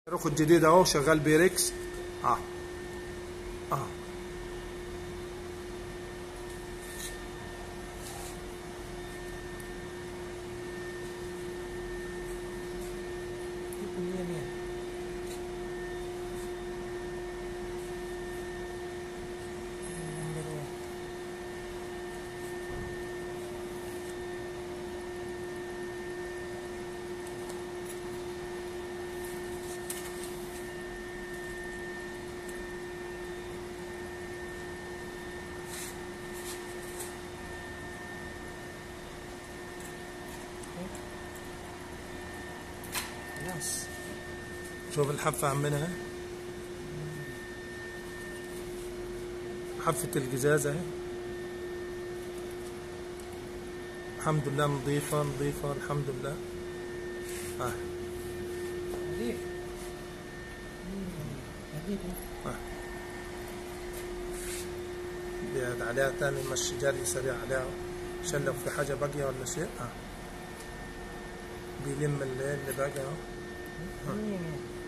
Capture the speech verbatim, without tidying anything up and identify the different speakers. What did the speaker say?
Speaker 1: الرخ الجديد اهو شغال بيركس. اه اه شوف الحافة عمنا اهي، حافة القزاز اهي، الحمد لله نظيفة نظيفة الحمد لله. اه
Speaker 2: نظيف
Speaker 1: اه بيقعد عليها تاني مشي جري سريع عليها عشان لو في حاجة باقية ولا شيء. اه بيلم اللي باقي اهو.